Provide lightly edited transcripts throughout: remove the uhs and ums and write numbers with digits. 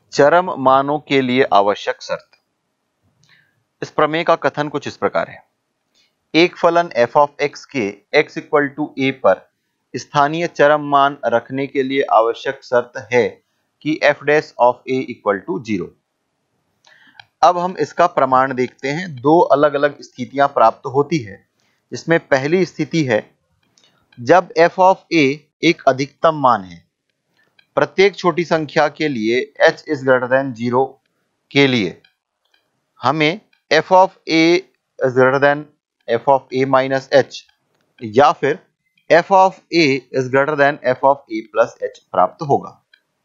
चरम मानों के लिए आवश्यक शर्त। इस प्रमेय का कथन कुछ इस प्रकार है। एक फलन f ऑफ x के x इक्वल टू a पर स्थानीय चरम मान रखने के लिए आवश्यक शर्त है कि f dash of a equal to 0। अब हम इसका प्रमाण देखते हैं। दो अलग अलग स्थितियां प्राप्त होती है, जिसमें पहली स्थिति है जब f ऑफ a एक अधिकतम मान है। प्रत्येक छोटी संख्या के लिए h इज ग्रेटर देन 0 के लिए हमें f of a is greater than f of a minus h या फिर f of a is greater than f of a plus h प्राप्त होगा।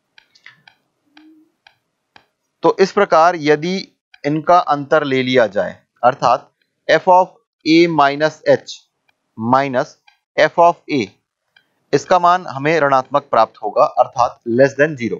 तो इस प्रकार यदि इनका अंतर ले लिया जाए, अर्थात f of a minus h minus f of a, इसका मान हमें ऋणात्मक प्राप्त होगा, अर्थात लेस देन 0,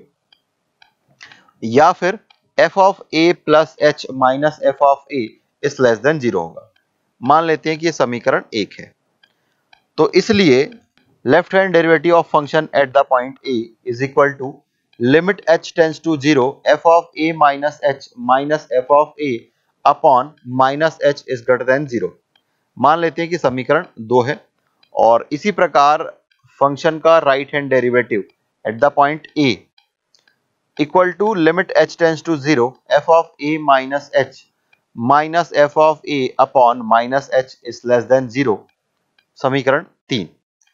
या फिर f of a plus h minus f of a is less than 0 होगा। मान लेते हैं कि ये समीकरण 1 है। तो इसलिए left hand derivative of function at the point a is equal to limit h tends to 0 f of a minus h minus f of a upon minus h is greater than 0। मान लेते हैं कि समीकरण 2 है। और इसी प्रकार function का right hand derivative at the point a equal to limit h tends to 0 f of a minus h minus f of a upon minus h is less than 0। समीकरण 3।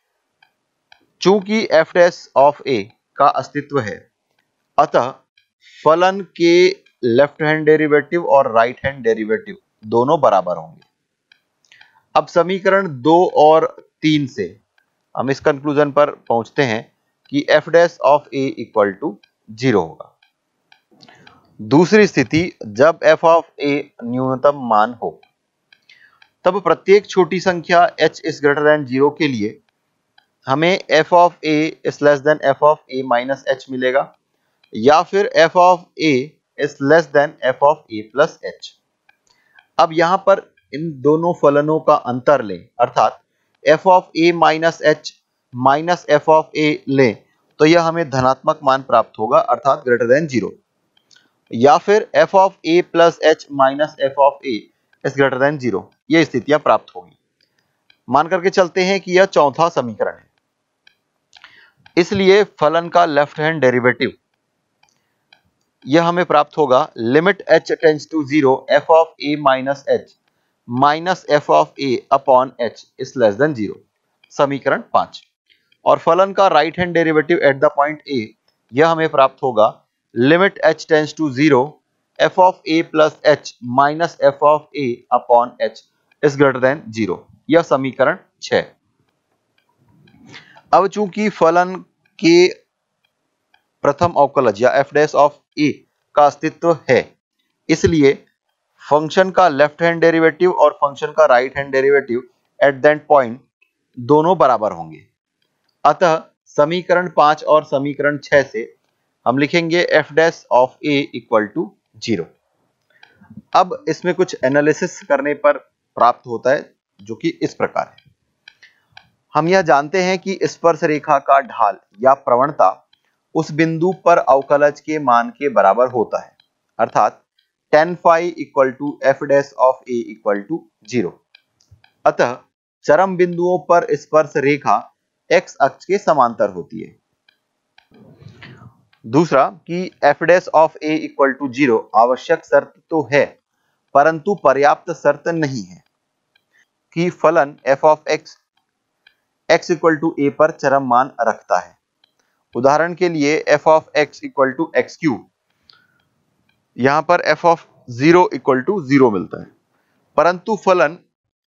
चूंकि f डैश ऑफ a का अस्तित्व है, अतः फलन के left hand derivative और right hand derivative दोनों बराबर होंगे। अब समीकरण 2 और 3 से हम इस कंक्लूजन पर पहुंचते हैं कि f dash of a equal to 0 होगा। दूसरी स्थिति, जब f ऑफ a न्यूनतम मान हो, तब प्रत्येक छोटी संख्या h इज ग्रेटर देन 0 के लिए हमें f of a is less than f of a minus h मिलेगा, या फिर f of a is less than f of a plus h। अब यहां पर इन दोनों फलनों का अंतर लें, अर्थात f of a minus h minus f of a लें, तो यह हमें धनात्मक मान प्राप्त होगा, अर्थात ग्रेटर देन 0, या फिर f of a plus h minus f of a is greater than 0। ये स्थितियां प्राप्त होगी। मान करके चलते हैं कि यह चौथा समीकरण है। इसलिए फलन का लेफ्ट हैंड डेरिवेटिव यह हमें प्राप्त होगा limit h tends to 0 f of a minus h minus f of a upon h is less than 0। समीकरण 5। और फलन का right hand derivative at the point a यह हमें प्राप्त होगा limit h tends to 0 f of a plus h minus f of a upon h is greater than 0। यह समीकरण 6। अब चूंकि फलन के प्रथम अवकलज या f डैश ऑफ a का अस्तित्व है, इसलिए फंक्शन का लेफ्ट हैंड डेरिवेटिव और फंक्शन का right hand derivative at that point दोनों बराबर होंगे। अतः समीकरण 5 और समीकरण 6 से हम लिखेंगे f dash of a equal to 0। अब इसमें कुछ एनालिसिस करने पर प्राप्त होता है, जो कि इस प्रकार है। हम यह जानते हैं कि स्पर्श रेखा का ढाल या प्रवणता उस बिंदु पर अवकलज के मान के बराबर होता है, अर्थात tan phi equal to f dash of a equal to 0। अतः चरम बिंदुओं पर स्पर्श रेखा x अक्ष के समांतर होती है। दूसरा कि f dash of a equal to 0 आवश्यक शर्त तो है, परंतु पर्याप्त शर्त नहीं है कि फलन f of x equal to a पर चरम मान रखता है। उदाहरण के लिए f of x equal to x cube, यहां पर f ऑफ 0 इक्वल टू 0 मिलता है, परंतु फलन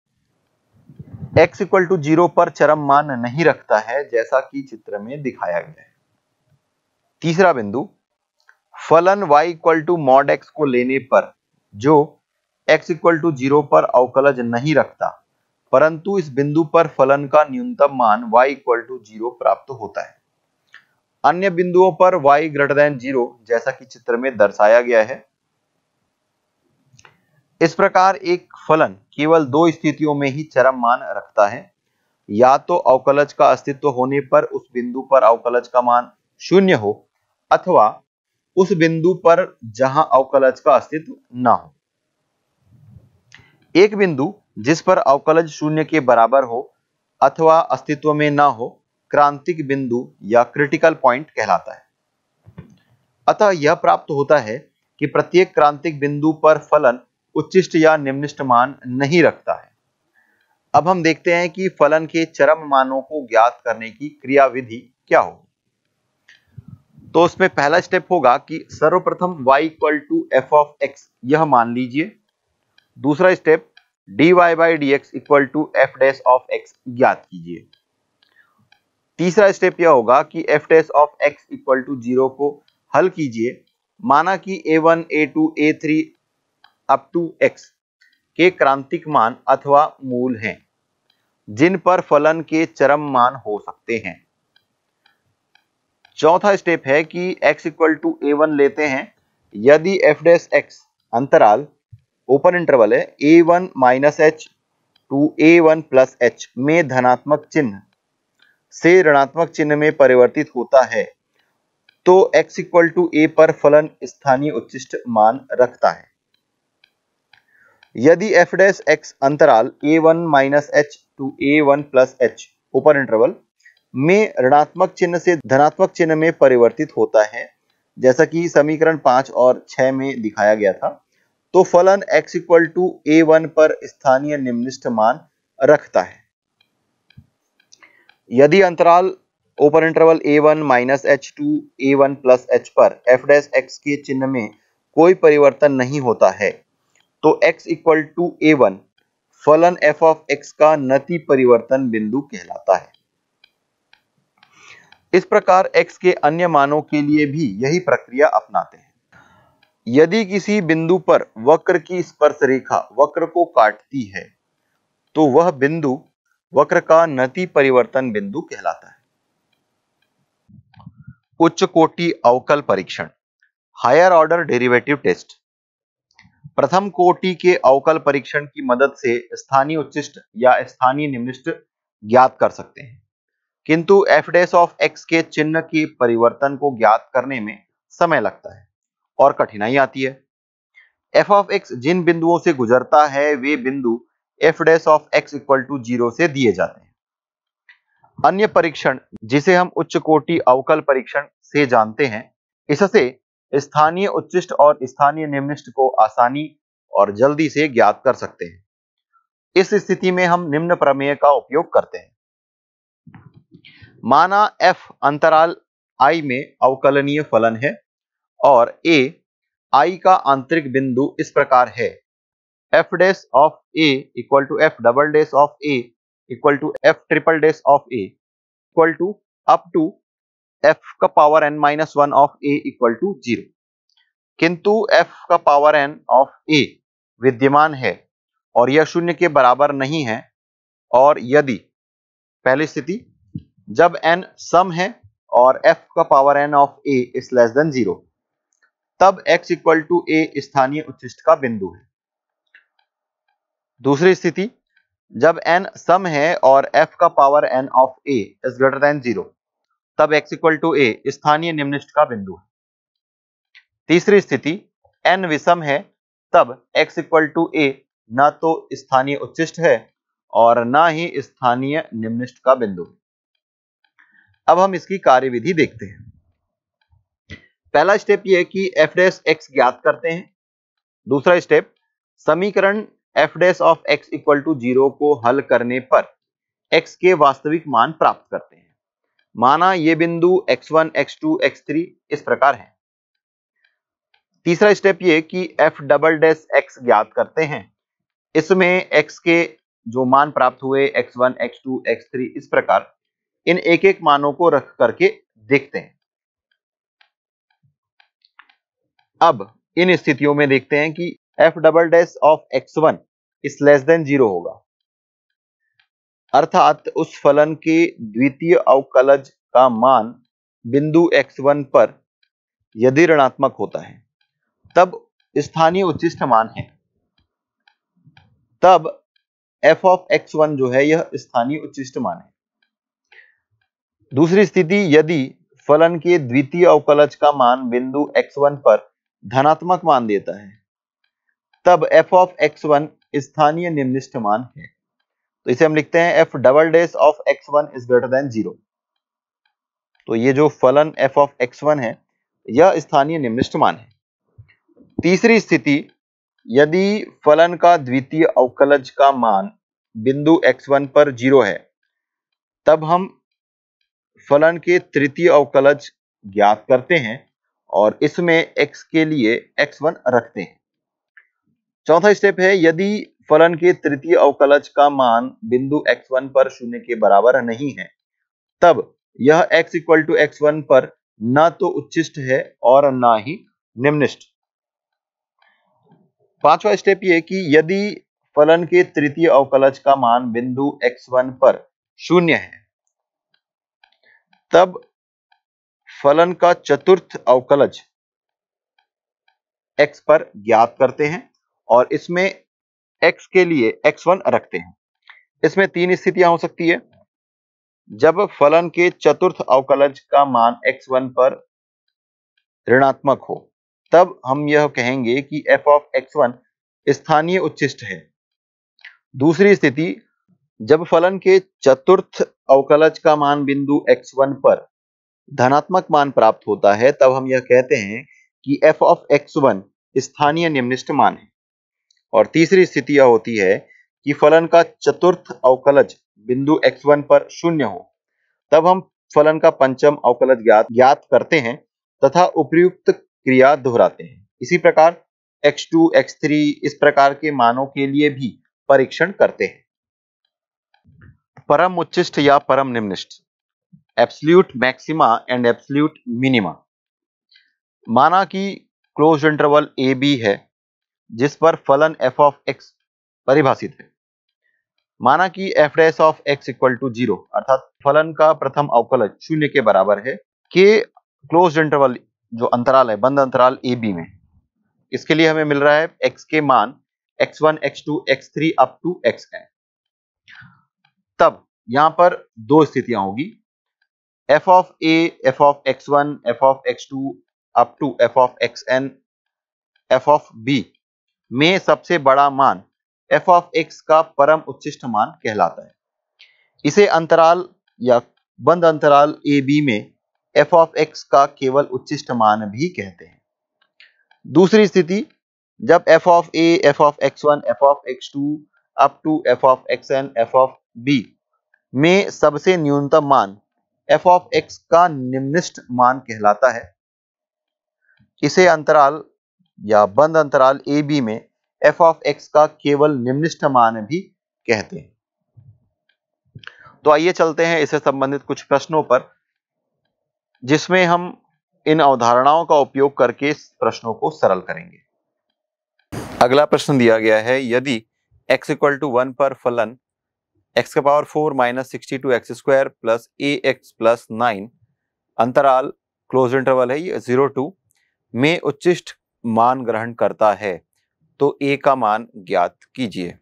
x इक्वल टू 0 पर चरम मान नहीं रखता है, जैसा कि चित्र में दिखाया गया है। तीसरा बिंदु, फलन y equal to mod x को लेने पर जो x इक्वल टू 0 पर अवकलज नहीं रखता, परंतु इस बिंदु पर फलन का न्यूनतम मान y इक्वल टू 0 प्राप्त होता है। अन्य बिंदुओं पर y ग्रेटर देन 0, जैसा कि चित्र में दर्शाया गया है। इस प्रकार एक फलन केवल दो स्थितियों में ही चरम मान रखता है, या तो अवकलज का अस्तित्व होने पर उस बिंदु पर अवकलज का मान 0 हो, अथवा उस बिंदु पर जहां अवकलज का अस्तित्व ना हो। एक बिंदु जिस पर अवकलज शून्य के बराबर हो अथवा अस्तित्व में ना हो क्रांतिक बिंदु या क्रिटिकल पॉइंट कहलाता है। अतः यह प्राप्त होता है कि प्रत्येक क्रांतिक बिंदु पर फलन उच्चिष्ट या निम्निष्ट मान नहीं रखता है। अब हम देखते हैं कि फलन के चरम मानों को ज्ञात करने की क्रियाविधि क्या होगी। तो उसमें पहला स्टेप होगा कि सर्वप्रथम y = f(x) यह मान लीजिए। दूसरा स्टेप dy/dx = f(x) ज्ञात कीजिए। तीसरा स्टेप यह होगा कि f(x) = 0 को हल कीजिए। माना कि a1 a2 a3 up to x के क्रांतिक मान अथवा मूल हैं जिन पर फलन के चरम मान हो सकते हैं। चौथा स्टेप है कि x = a1 लेते हैं। यदि f(x) अंतराल ओपन इंटरवल है a1 - h to a1 + h में धनात्मक चिन्ह से ऋणात्मक चिन्ह में परिवर्तित होता है तो x = a पर फलन स्थानीय उच्चिष्ट मान रखता है। यदि f(x) अंतराल a1 - h to a1 + h open interval में ऋणात्मक चिन्ह से धनात्मक चिन्ह में परिवर्तित होता है जैसा कि समीकरण 5 और 6 में दिखाया गया था, तो फलन x = a1 पर स्थानीय निम्निष्ट मान रखता है। यदि अंतराल open interval a1 - h to a1 + h पर f(x) के चिन्ह में कोई परिवर्तन नहीं होता है तो x = a1 फलन f(x) का नति परिवर्तन बिंदु कहलाता है। इस प्रकार x के अन्य मानों के लिए भी यही प्रक्रिया अपनाते हैं। यदि किसी बिंदु पर वक्र की स्पर्श रेखा वक्र को काटती है तो वह बिंदु वक्र का नति परिवर्तन बिंदु कहलाता है। उच्च कोटि अवकल परीक्षण, हायर ऑर्डर डेरिवेटिव टेस्ट। प्रथम कोटि के अवकल परीक्षण की मदद से स्थानीय उच्चिष्ट या स्थानीय निम्निष्ट ज्ञात कर सकते हैं, किंतु f(x) के चिन्ह के परिवर्तन को ज्ञात करने में समय लगता है और कठिनाई आती है। f(x) जिन बिंदुओं से गुजरता है वे बिंदु f(x) = 0 से दिए जाते हैं। अन्य परीक्षण जिसे हम उच्च कोटि अवकल परीक्षण से जानते हैं, इससे स्थानीय उच्चिष्ट और स्थानीय निम्निष्ट को आसानी और जल्दी से ज्ञात कर सकते हैं। इस स्थिति में हम निम्न प्रमेय का उपयोग करते हैं। माना f अंतराल I में अवकलनीय फलन है और a I का आंतरिक बिंदु इस प्रकार है f(a) = f"(a) = f"(a) up to f(n-1) of a = 0, किंतु f(n) विद्यमान है और यह शून्य के बराबर नहीं है। और यदि पहली स्थिति जब n सम है और f(n) of a < 0 तब x = a स्थानीय उच्चिष्ट का बिंदु है। दूसरी स्थिति जब n सम है और f(n) of a < 0 तब x = a स्थानीय निम्निष्ट का बिंदु है। तीसरी स्थिति n विषम है तब x = a न तो स्थानीय उच्चिष्ट है और न ही स्थानीय निम्निष्ट का बिंदु है। अब हम इसकी कार्यविधि देखते हैं। पहला स्टेप यह कि f(x) ज्ञात करते हैं। दूसरा स्टेप समीकरण f(x) = 0 को हल करने पर x के वास्तविक मान प्राप्त करते हैं। माना ये बिंदु x1 x2 x3 इस प्रकार है। तीसरा स्टेप ये कि f"x ज्ञात करते हैं। इसमें x के जो मान प्राप्त हुए x1 x2 x3 इस प्रकार इन एक एक मानों को रख करके देखते हैं। अब इन स्थितियों में देखते हैं कि f"(x1) < 0 होगा, अर्थात उस फलन के द्वितीय अवकलज का मान बिंदु x1 पर यदि ऋणात्मक होता है तब स्थानीय उच्चिष्ट मान है, तब f(x1) जो है यह स्थानीय उच्चिष्ट मान है। दूसरी स्थिति यदि फलन के द्वितीय अवकलज का मान बिंदु x1 पर धनात्मक मान देता है, तब f ऑफ x1 स्थानीय निम्निष्ठ मान है। तो इसे हम लिखते हैं f double dash of x1 is greater than 0। तो ये जो फलन f ऑफ x1 है यह स्थानीय निम्निष्ठ मान है। तीसरी स्थिति, यदि फलन का द्वितीय अवकलज का मान बिंदु x1 पर 0 है, तब हम फलन के तृतीय अवकलज ज्ञात करते हैं और इसमें x के लिए x1 रखते हैं। चौथा स्टेप है, यदि फलन के तृतीय अवकलज का मान बिंदु x1 पर 0 के बराबर नहीं है, तब यह x इक्वल टू x1 पर न तो उच्चिष्ट है और ना ही निम्निष्ठ। पांचवा स्टेप ये कि यदि फलन के तृतीय अवकलज का मान बिंदु x1 पर 0 है, तब फलन का चतुर्थ अवकलज x पर ज्ञात करते हैं और इसमें x के लिए x1 रखते हैं। इसमें तीन स्थितियां हो सकती है। जब फलन के चतुर्थ अवकलज का मान x1 पर ऋणात्मक हो, तब हम यह कहेंगे कि f ऑफ x1 स्थानीय उच्चिष्ट है। दूसरी स्थिति, जब फलन के चतुर्थ अवकलज का मान बिंदु x1 पर धनात्मक मान प्राप्त होता है, तब हम यह कहते हैं कि f ऑफ x1 स्थानीय निम्निष्ठ मान है। और तीसरी स्थिति यह होती है कि फलन का चतुर्थ अवकलज बिंदु x1 पर 0 हो, तब हम फलन का पंचम अवकलज ज्ञात करते हैं तथा उपर्युक्त क्रिया दोहराते हैं। इसी प्रकार x2, x3 इस प्रकार के मानों के लिए भी परीक्षण करते हैं। परम उच्चिष्ट या परम निम्निष्ठ, absolute maxima and absolute minima. माना कि क्लोज्ड इंटरवल ए बी है जिस पर फलन f ऑफ x परिभाषित है। माना कि f dash of x equal to 0, अर्थात फलन का प्रथम अवकलज 0 के बराबर है के क्लोज्ड इंटरवल जो अंतराल है बंद अंतराल ए बी में। इसके लिए हमें मिल रहा है x के मान x1, x2, x3 up to xn। तब यहां पर दो स्थितियां होगी, f of a, f of x1, f of x2 up to f of xn, f of b में सबसे बड़ा मान f ऑफ x का परम उच्चिष्ट मान कहलाता है। इसे अंतराल या बंद अंतराल ए बी में f ऑफ x का केवल उच्चिष्ट मान भी कहते हैं। दूसरी स्थिति, जब f of a, f of x1, f of x2 up to f of xn, f of b में सबसे न्यूनतम मान f ऑफ x का निम्निष्ठ मान कहलाता है। इसे अंतराल या बंद अंतराल ए बी में f ऑफ x का केवल निम्निष्ठ मान भी कहते हैं। तो आइए चलते हैं इससे संबंधित कुछ प्रश्नों पर, जिसमें हम इन अवधारणाओं का उपयोग करके इस प्रश्नों को सरल करेंगे। अगला प्रश्न दिया गया है, यदि x इक्वल टू 1 पर फलन x का power 4 minus 62x square plus ax plus 9 अंतराल क्लोज इंटरवल है ये 0-2 में उच्चिष्ट मान ग्रहण करता है, तो a का मान ज्ञात कीजिए।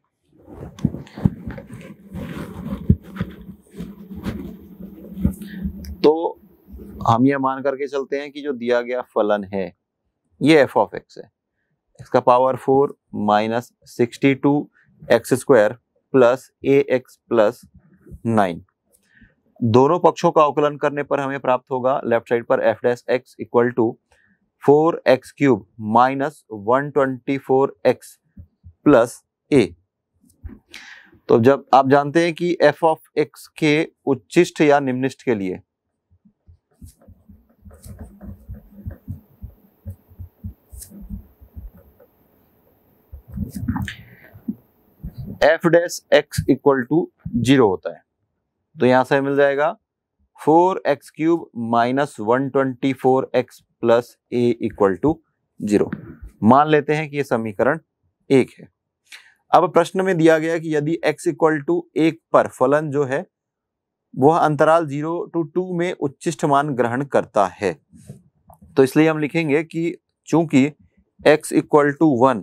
तो हम यह मान करके चलते हैं कि जो दिया गया फलन है ये f ऑफ x है, x का power 4 minus 62x square plus ax plus 9। दोनों पक्षों का अवकलन करने पर हमें प्राप्त होगा लेफ्ट साइड पर f dash x equal to 4x cube minus 124x plus a। तो जब आप जानते हैं कि f ऑफ x के उच्चिष्ट या निम्निष्ठ के लिए f dash x equal to 0 होता है, तो यहां से मिल जाएगा 4x cube minus 124x plus a equal to 0। मान लेते हैं कि यह समीकरण 1 है। अब प्रश्न में दिया गया कि यदि x इक्वल टू 1 पर फलन जो है वह अंतराल 0-2 में उच्चिष्ट मान ग्रहण करता है, तो इसलिए हम लिखेंगे कि चूंकि x इक्वल टू 1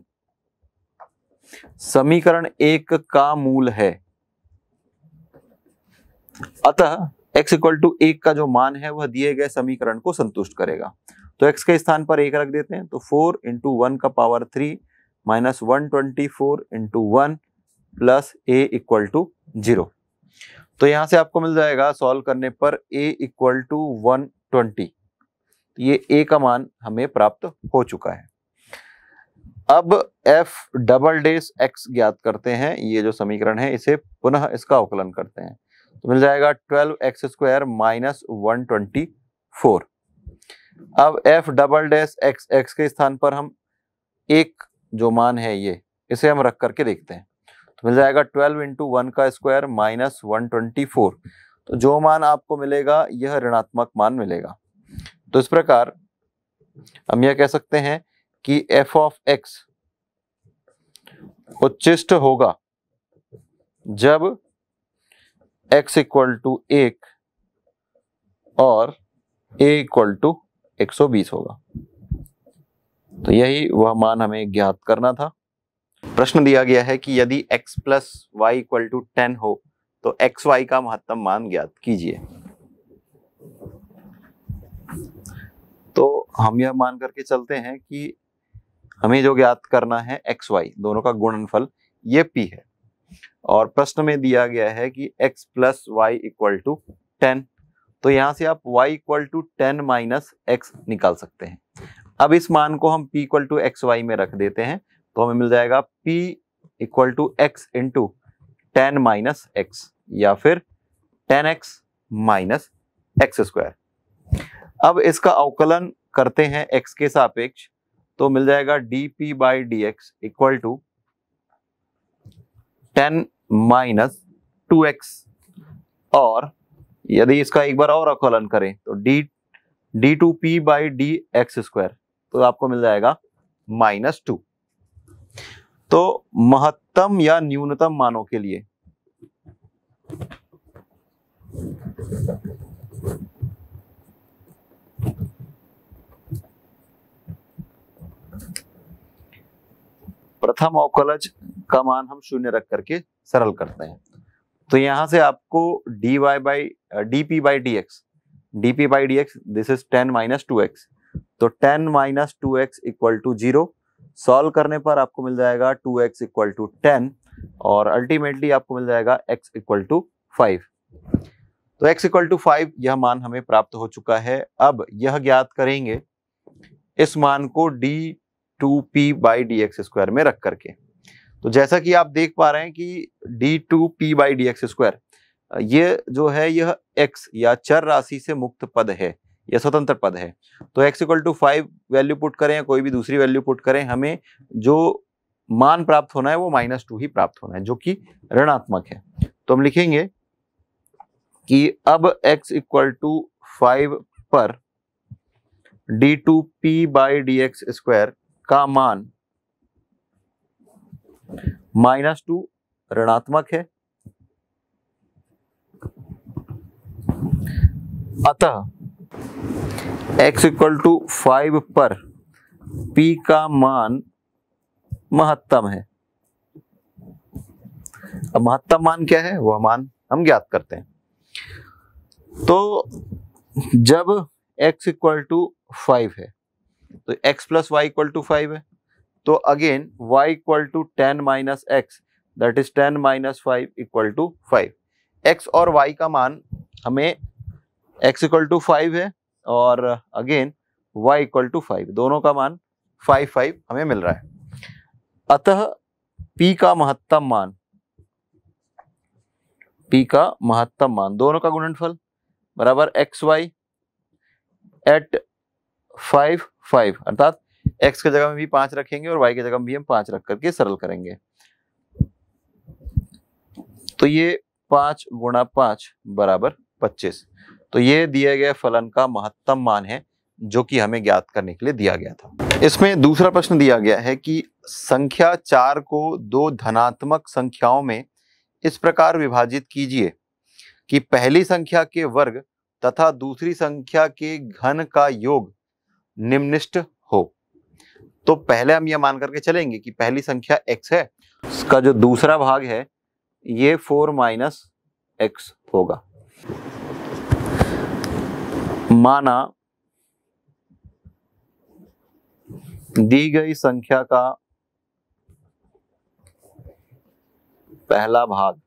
समीकरण 1 का मूल है, अतः x इक्वल टू 1 का जो मान है वह दिए गए समीकरण को संतुष्ट करेगा। तो x के स्थान पर 1 रख देते हैं, तो 4 इंटू 1 का power 3 minus 124 into 1 plus a equal to 0। तो यहां से आपको मिल जाएगा सॉल्व करने पर a इक्वल टू 120। ये a का मान हमें प्राप्त हो चुका है। अब f डबल डेश x ज्ञात करते हैं। ये जो समीकरण है इसे पुनः इसका अवकलन करते हैं, तो मिल जाएगा 12x स्क्वायर माइनस 124। अब f double dash x, x के स्थान पर हम एक जो मान है ये इसे हम रख करके देखते हैं, तो मिल जाएगा 12 इंटू 1 का स्क्वायर माइनस 124। तो जो मान आपको मिलेगा यह ऋणात्मक मान मिलेगा। तो इस प्रकार हम यह कह सकते हैं कि f ऑफ x उच्चिष्ट होगा जब x इक्वल टू 1 और a इक्वल टू 120 होगा। तो यही वह मान हमें ज्ञात करना था। प्रश्न दिया गया है कि यदि x plus y equal to 10 हो तो एक्स वाई का महत्तम मान ज्ञात कीजिए। तो हम यह मान करके चलते हैं कि हमें जो ज्ञात करना है एक्स वाई दोनों का गुणनफल ये p है, और प्रश्न में दिया गया है कि x plus y equal to 10। तो यहां से आप y equal to 10 minus x निकाल सकते हैं। अब इस मान को हम p equal to x y में रख देते हैं, तो हमें मिल जाएगा p equal to x into 10 minus x या फिर 10x माइनस एक्स स्क्वायर। अब इसका अवकलन करते हैं x के सापेक्ष, तो मिल जाएगा dp by d x equal to 10 minus 2x, और यदि इसका एक बार और अवकलन करें तो d2p by d x square, तो आपको मिल जाएगा -2। तो महत्तम या न्यूनतम मानों के लिए प्रथम अवकलज का मान हम 0 रख करके सरल करते हैं। तो यहां से आपको dy by dp by d x this is 10 minus 2x, तो 10 minus 2x equal to 0। Solve करने पर आपको मिल जाएगा 2x इक्वल टू 10, और अल्टीमेटली आपको मिल जाएगा x इक्वल टू 5। तो x इक्वल टू 5 यह मान हमें प्राप्त हो चुका है। अब यह ज्ञात करेंगे इस मान को d2p by d x square में रख करके। तो जैसा कि आप देख पा रहे हैं कि d2p by d x square ये जो है यह x या चर राशि से मुक्त पद है या स्वतंत्र पद है। तो x equal to 5 value put करें या कोई भी दूसरी वैल्यू पुट करें, हमें जो मान प्राप्त होना है वो -2 ही प्राप्त होना है, जो कि ऋणात्मक है। तो हम लिखेंगे कि अब x इक्वल टू 5 पर d2p by d x square का मान -2 ऋणात्मक है, अतः x इक्वल टू 5 पर p का मान महत्तम है। अब महत्तम मान क्या है वह मान हम ज्ञात करते हैं। तो जब x इक्वल टू 5 है तो x plus y equal to 5 है, तो again y equal to 10 minus x that is 10 minus 5 equal to 5। x और y का मान हमें x इक्वल टू 5 है और अगेन y इक्वल टू 5, दोनों का मान 5 हमें मिल रहा है। अतः p का महत्तम मान दोनों का गुणनफल बराबर xy एट 5 अर्थात x की जगह में भी 5 रखेंगे और y की जगह में भी हम 5 रख करके सरल करेंगे। तो ये 5 गुणा 5 बराबर 25। तो ये दिए गए फलन का महत्तम मान है जो कि हमें ज्ञात करने के लिए दिया गया था। इसमें दूसरा प्रश्न दिया गया है कि संख्या 4 को दो धनात्मक संख्याओं में इस प्रकार विभाजित कीजिए कि पहली संख्या के वर्ग तथा दूसरी संख्या के घन का योग निम्निष्ठ हो। तो पहले हम यह मान करके चलेंगे कि पहली संख्या x है, इसका जो दूसरा भाग है ये 4 माइनस एक्स होगा। माना दी गई संख्या का पहला भाग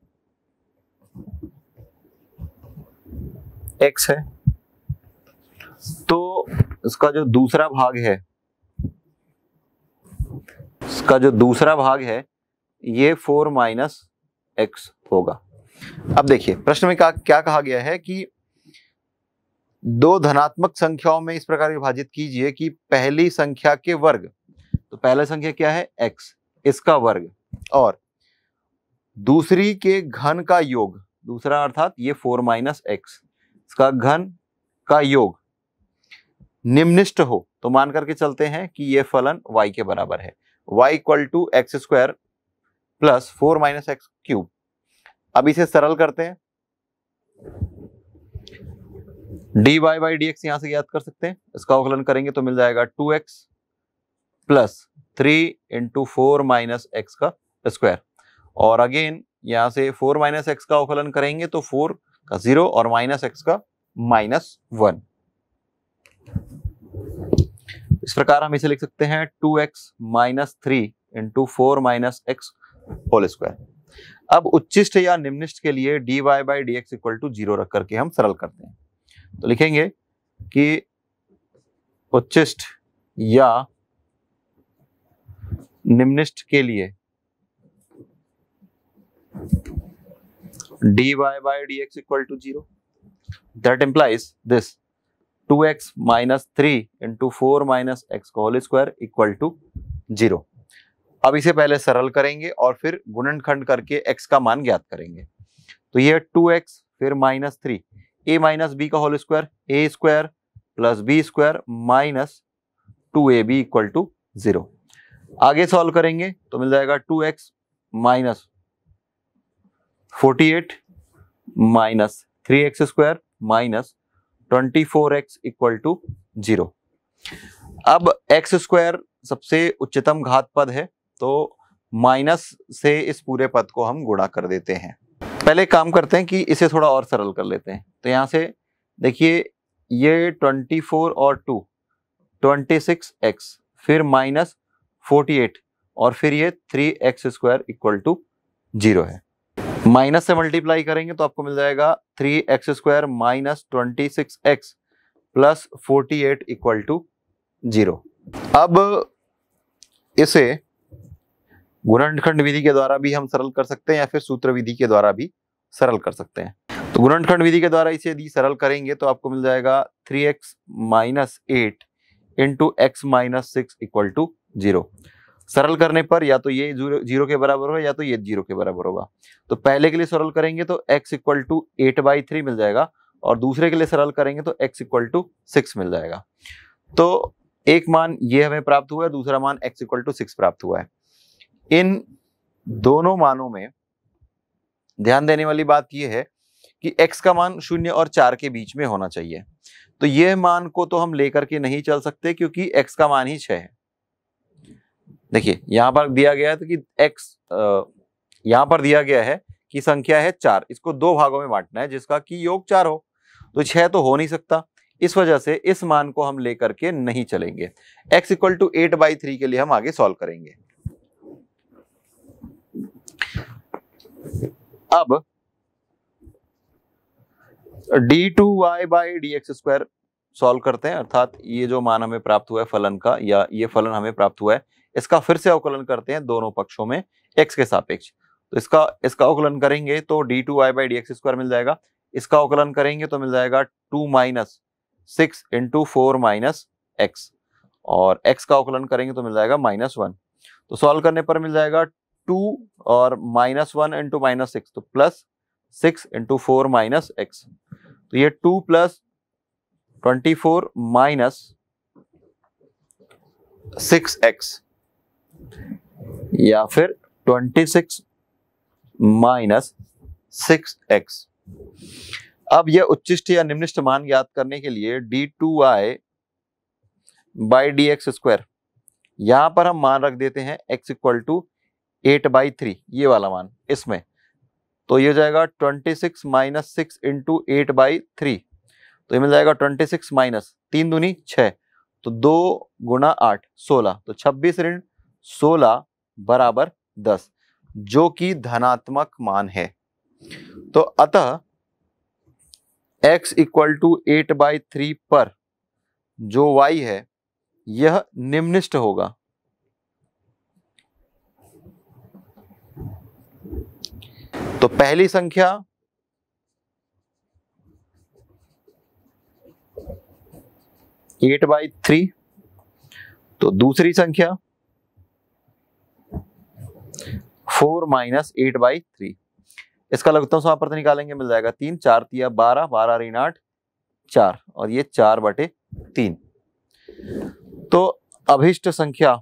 x है, तो इसका जो दूसरा भाग है ये 4 माइनस एक्स होगा। अब देखिए प्रश्न में क्या कहा गया है कि दो धनात्मक संख्याओं में इस प्रकार विभाजित कीजिए कि पहली संख्या के वर्ग, तो पहला संख्या क्या है x, इसका वर्ग, और दूसरी के घन का योग, दूसरा अर्थात ये 4 माइनस एक्स, इसका घन का योग निम्निष्ठ हो। तो मान करके चलते हैं कि ये फलन y के बराबर है, y equal to x square plus 4 minus x cube. अब इसे सरल करते हैं, dy बाई डी एक्स यहां से याद कर सकते हैं, इसका अवकलन करेंगे तो मिल जाएगा 2x plus 3 into 4 minus x का स्क्वायर, और अगेन यहां से 4 माइनस एक्स का अवकलन करेंगे तो 4 का 0 और माइनस एक्स का -1। इस प्रकार हम इसे लिख सकते हैं 2x minus 3 into 4 minus x whole square. अब उच्चिष्ट या निम्निष्ठ के लिए dy by d x equal to 0 रख करके हम सरल करते हैं, तो लिखेंगे कि उच्चिष्ट या निम्निष्ठ के लिए dy by d x equal to 0, that implies this 2x minus 3 into 4 minus x का होल स्क्वायर इक्वल टू 0। अब इसे पहले सरल करेंगे और फिर गुणनखंड करके x का मान ज्ञात करेंगे, तो ये 2x फिर माइनस 3 a माइनस बी का whole square, a square plus b square minus 2ab equal to 0। आगे सॉल्व करेंगे तो मिल जाएगा 2x minus 48 minus 3x square minus 24x equal to 0। अब x स्क्वायर सबसे उच्चतम घात पद है, तो माइनस से इस पूरे पद को हम गुणा कर देते हैं। पहले काम करते हैं कि इसे थोड़ा और सरल कर लेते हैं, तो यहां से देखिए ये 24 और 2 26x फिर माइनस 48 और फिर ये 3x स्क्वायर इक्वल टू 0 है। माइनस से मल्टीप्लाई करेंगे तो आपको मिल जाएगा 3x square minus 26x plus 48 equal to 0। अब इसे गुणनखंड विधि के द्वारा भी हम सरल कर सकते हैं या फिर सूत्र विधि के द्वारा भी सरल कर सकते हैं। तो गुणनखंड विधि के द्वारा इसे यदि सरल करेंगे तो आपको मिल जाएगा 3x minus 8 into x minus 6 equal to 0। सरल करने पर या तो ये 0 के बराबर होगा या तो ये 0 के बराबर होगा। तो पहले के लिए सरल करेंगे तो x इक्वल टू 8/3 मिल जाएगा, और दूसरे के लिए सरल करेंगे तो x इक्वल टू 6 मिल जाएगा। तो एक मान ये हमें प्राप्त हुआ है, दूसरा मान x इक्वल टू 6 प्राप्त हुआ है। इन दोनों मानों में ध्यान देने वाली बात यह है कि x का मान 0 और 4 के बीच में होना चाहिए। तो यह मान को तो हम लेकर के नहीं चल सकते क्योंकि x का मान ही 6 है। देखिए यहां पर दिया गया है तो कि x यहां पर दिया गया है कि संख्या है 4, इसको दो भागों में बांटना है जिसका कि योग 4 हो, तो 6 तो हो नहीं सकता। इस वजह से इस मान को हम लेकर के नहीं चलेंगे। x इक्वल टू 8/3 के लिए हम आगे सॉल्व करेंगे। अब d2y by d x square solve करते हैं, अर्थात ये जो मान हमें प्राप्त हुआ है फलन का, या ये फलन हमें प्राप्त हुआ है, इसका फिर से अवकलन करते हैं दोनों पक्षों में x के सापेक्ष। तो इसका अवकलन करेंगे तो d2y by d x square मिल जाएगा। इसका अवकलन करेंगे तो मिल जाएगा 2 माइनस 6 इंटू 4 माइनस एक्स, और x का अवकलन करेंगे तो मिल जाएगा -1। तो सॉल्व करने पर मिल जाएगा 2 और -1 इंटू -6, तो प्लस 6 इंटू 4 माइनस एक्स। तो ये 2 प्लस 24 माइनस 6x या फिर 26 माइनस 6x। अब यह उच्चिष्ट या निम्निष्ठ मान ज्ञात करने के लिए d2y by d x square, यहां पर हम मान रख देते हैं x इक्वल टू 8/3, ये वाला मान इसमें, तो ये हो जाएगा 26 माइनस 6 इंटू 8/3। तो तो ये मिल जाएगा 26 माइनस 3 दूनी 6, तो 2 गुना 8 16, तो 26 ऋण 16 बराबर 10, जो कि धनात्मक मान है। तो अतः x इक्वल टू 8/3 पर जो y है यह निम्नलिखित होगा। तो पहली संख्या 8/3, तो दूसरी संख्या 4 माइनस 8/3। इसका लघुत्तम समापवर्त निकालेंगे, मिल जाएगा 3, 4 तिया 12, 12 ऋण 8 4, और ये 4/3। तो अभिष्ट संख्या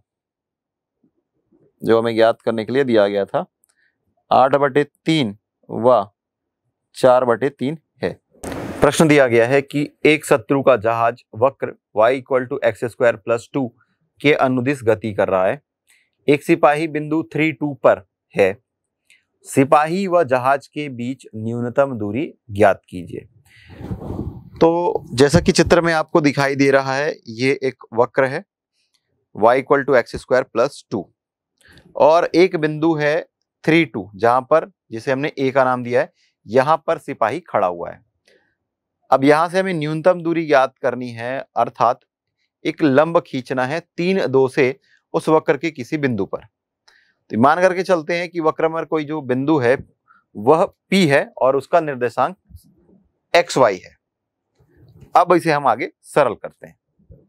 जो हमें ज्ञात करने के लिए दिया गया था 8/3 व 4/3 है। प्रश्न दिया गया है कि एक शत्रु का जहाज वक्र y equal to x² plus 2 के अनुदिश गति कर रहा है। एक सिपाही बिंदु 3-2 पर है। सिपाही व जहाज के बीच न्यूनतम दूरी ज्ञात कीजिए। तो जैसा कि चित्र में आपको दिखाई दे रहा है, ये एक वक्र है y equal to x² plus 2, और एक बिंदु है 3-2 जहां पर, जिसे हमने a का नाम दिया है, यहां पर सिपाही खड़ा हुआ है। अब यहां से हमें न्यूनतम दूरी ज्ञात करनी है, अर्थात एक लंब खींचना है 3-2 से उस वक्र के किसी बिंदु पर। तो मान करके चलते हैं कि वक्र में कोई जो बिंदु है वह P है और उसका निर्देशांक XY है। अब इसे हम आगे सरल करते हैं।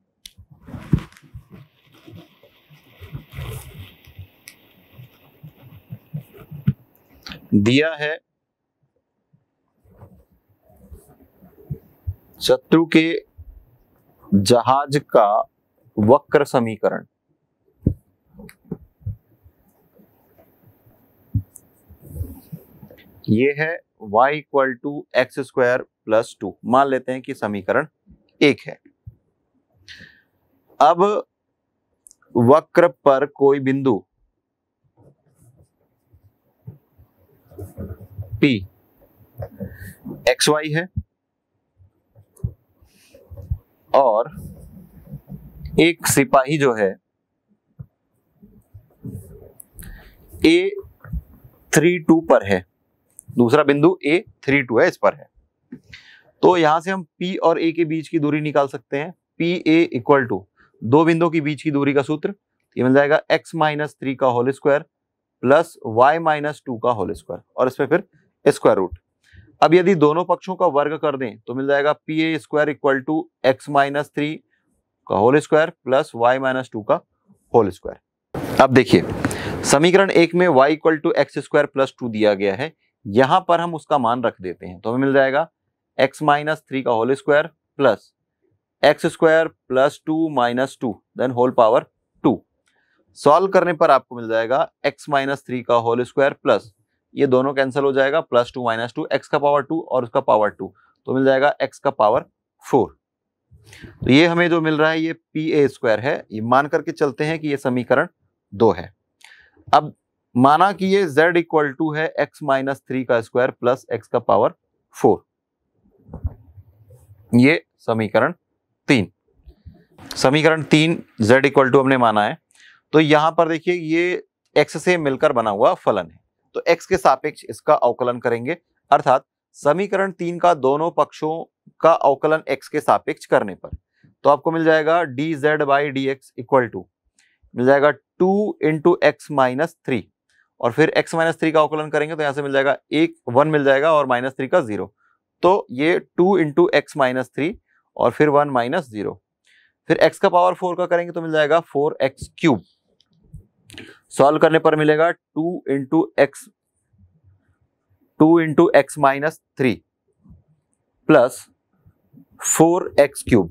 दिया है शत्रु के जहाज का वक्र समीकरण। ये है y equal to x² plus 2। मान लेते हैं कि समीकरण 1 है। अब वक्र पर कोई बिंदु P XY है और एक सिपाही जो है A32 पर है, दूसरा बिंदु A32 है, इस पर है। तो यहां से हम P और A के बीच की दूरी निकाल सकते हैं। PA इक्वल टू दो बिंदुओं के बीच की दूरी का सूत्र, ये मिल जाएगा x-3 का होल स्क्वायर प्लस y-2 का होल स्क्वायर, और इसमें फिर स्क्वायर रूट। अब यदि दोनों पक्षों का वर्ग कर दें तो मिल जाएगा PA² इक्वल टू x-3 का होल स्क्वायर प्लस y-2 का होल स्क्वायर। अब देखिए समीकरण 1 में y equal to x² plus 2 दिया गया है, यहां पर हम उसका मान रख देते हैं, तो हमें मिल जाएगा x-3 का whole square plus x² plus 2 minus 2 then whole power 2। सॉल्व करने पर आपको मिल जाएगा x-3 का होल स्क्वायर प्लस, ये दोनों कैंसिल हो जाएगा, प्लस 2 माइनस 2, x का पावर 2 और उसका पावर 2, तो मिल जाएगा x का पावर 4। तो ये हमें जो मिल रहा है ये PA² है। ये मान करके चलते हैं कि ये समीकरण 2 है। अब माना कि ये z इक्वल टू है x-3 का स्क्वायर प्लस x का पावर 4, ये समीकरण 3। समीकरण 3 z इक्वल टू हमने माना है, तो यहां पर देखिए ये x से मिलकर बना हुआ फलन है, तो x के सापेक्ष इसका अवकलन करेंगे, अर्थात समीकरण 3 का दोनों पक्षों का अवकलन x के सापेक्ष करने पर तो आपको मिल जाएगा dz/dx इक्वल टू मिल जाएगा 2 इंटू x-3, और फिर x-3 का अवकलन करेंगे तो यहां से मिल जाएगा 1 मिल जाएगा और -3 का 0, तो ये 2 इंटू x-3 और फिर 1 माइनस 0, फिर x का पावर 4 का करेंगे तो मिल जाएगा 4x³। सॉल्व करने पर मिलेगा 2 इंटू x-3 प्लस 4x³।